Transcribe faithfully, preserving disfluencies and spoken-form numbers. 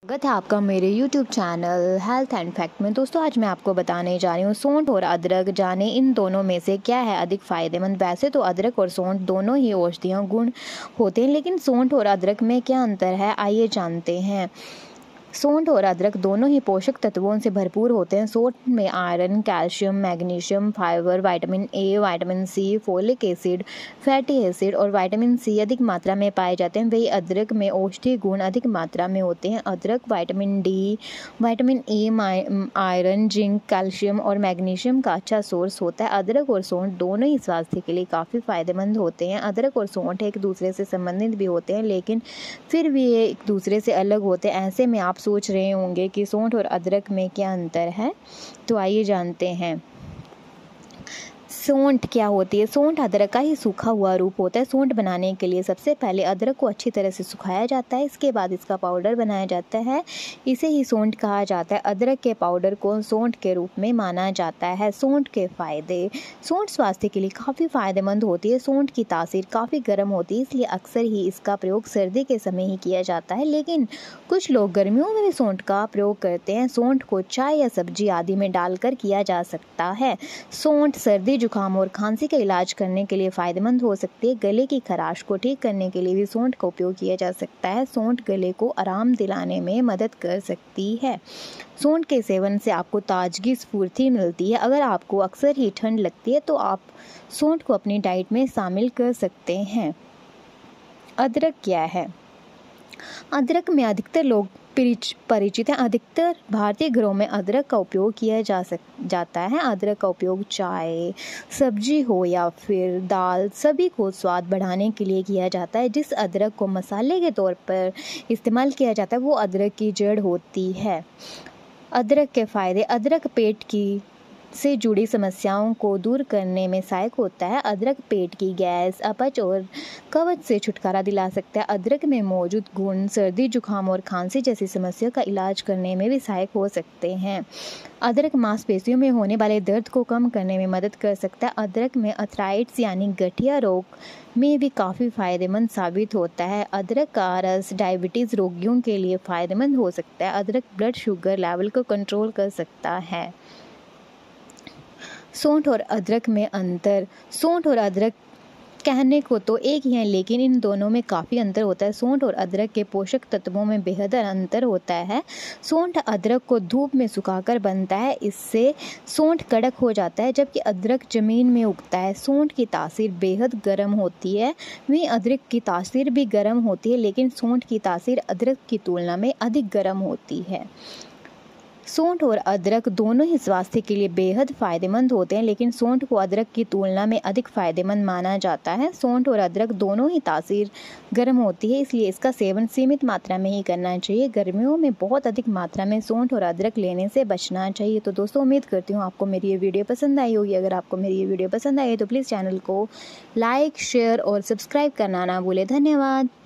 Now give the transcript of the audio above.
स्वागत है आपका मेरे YouTube channel health and fact में। दोस्तों आज मैं आपको बताने जा रही हूँ सौंठ और अदरक, जाने इन दोनों में से क्या है अधिक फ़ायदेमंद। वैसे तो अदरक और सौंठ दोनों ही औषधीय गुण होते हैं, लेकिन सौंठ और अदरक में क्या अंतर है आइए जानते हैं। सौंठ और अदरक दोनों ही पोषक तत्वों से भरपूर होते हैं। सौंठ में iron, calcium, magnesium, fibre, vitamin A, vitamin C, folic acid, fatty acid और विटामिन सी अधिक मात्रा में पाए जाते हैं। वही अदरक में औषधीय गुण अधिक मात्रा में होते हैं। अदरक vitamin D, vitamin A, iron, zinc, calcium और मैग्नीशियम का अच्छा सोर्स होता है। अदरक और सौंठ दोनों ही स्वास्थ्य के लिए काफ़ी फायदेमंद होते हैं। अदरक और सौंठ एक दूसरे से संबंधित भी होते हैं, लेकिन फिर भी ये एक दूसरे से अलग होते हैं। ऐसे में आप सोच रहे होंगे कि सौंठ और अदरक में क्या अंतर है, तो आइए जानते हैं। सौंठ क्या होती है? सौंठ अदरक का ही सूखा हुआ रूप होता है। सौंठ बनाने के लिए सबसे पहले अदरक को अच्छी तरह से सुखाया जाता है, इसके बाद इसका पाउडर बनाया जाता है, इसे ही सौंठ कहा जाता है। अदरक के पाउडर को सौंठ के रूप में माना जाता है। सौंठ के फायदे। सौंठ स्वास्थ्य के लिए काफ़ी फायदेमंद होती है। सौंठ की तासीर काफ़ी गर्म होती है, इसलिए अक्सर ही इसका प्रयोग सर्दी के समय ही किया जाता है, लेकिन कुछ लोग गर्मियों में भी सौंठ का प्रयोग करते हैं। सौंठ को चाय या सब्जी आदि में डालकर किया जा सकता है। सौंठ सर्दी, जुकाम और खांसी का इलाज करने के लिए फ़ायदेमंद हो सकती है। गले की खराश को ठीक करने के लिए भी सौंठ का उपयोग किया जा सकता है। सौंठ गले को आराम दिलाने में मदद कर सकती है। सौंठ के सेवन से आपको ताजगी, स्फूर्ति मिलती है। अगर आपको अक्सर ही ठंड लगती है तो आप सौंठ को अपनी डाइट में शामिल कर सकते हैं। अदरक क्या है? अदरक में अधिकतर लोग परिचित हैं। अधिकतर भारतीय घरों में अदरक का उपयोग किया जा सक जाता है। अदरक का उपयोग चाय, सब्जी हो या फिर दाल, सभी को स्वाद बढ़ाने के लिए किया जाता है। जिस अदरक को मसाले के तौर पर इस्तेमाल किया जाता है वो अदरक की जड़ होती है। अदरक के फायदे। अदरक पेट की से जुड़ी समस्याओं को दूर करने में सहायक होता है। अदरक पेट की गैस, अपच और कब्ज से छुटकारा दिला सकता है। अदरक में मौजूद गुण सर्दी, जुकाम और खांसी जैसी समस्याओं का इलाज करने में भी सहायक हो सकते हैं। अदरक मांसपेशियों में होने वाले दर्द को कम करने में मदद कर सकता है। अदरक में अर्थराइटिस यानी गठिया रोग में भी काफ़ी फायदेमंद साबित होता है। अदरक का रस डायबिटीज़ रोगियों के लिए फ़ायदेमंद हो सकता है। अदरक ब्लड शुगर लेवल को कंट्रोल कर सकता है। सौंठ और अदरक में अंतर। सौंठ और अदरक कहने को तो एक ही है, लेकिन इन दोनों में काफ़ी अंतर होता है। सौंठ और अदरक के पोषक तत्वों में बेहद अंतर होता है। सौंठ अदरक को धूप में सुखाकर बनता है, इससे सौंठ कड़क हो जाता है, जबकि अदरक ज़मीन में उगता है। सौंठ की तासीर बेहद गर्म होती है। वहीं अदरक की तासीर भी गर्म होती है, लेकिन सौंठ की तासीर अदरक की तुलना में अधिक गर्म होती है। सौंठ और अदरक दोनों ही स्वास्थ्य के लिए बेहद फ़ायदेमंद होते हैं, लेकिन सौंठ को अदरक की तुलना में अधिक फ़ायदेमंद माना जाता है। सौंठ और अदरक दोनों ही तासीर गर्म होती है, इसलिए इसका सेवन सीमित मात्रा में ही करना चाहिए। गर्मियों में बहुत अधिक मात्रा में सौंठ और अदरक लेने से बचना चाहिए। तो दोस्तों उम्मीद करती हूँ आपको मेरी ये वीडियो पसंद आई होगी। अगर आपको मेरी ये वीडियो पसंद आई तो प्लीज़ चैनल को लाइक, शेयर और सब्सक्राइब करना ना भूलें। धन्यवाद।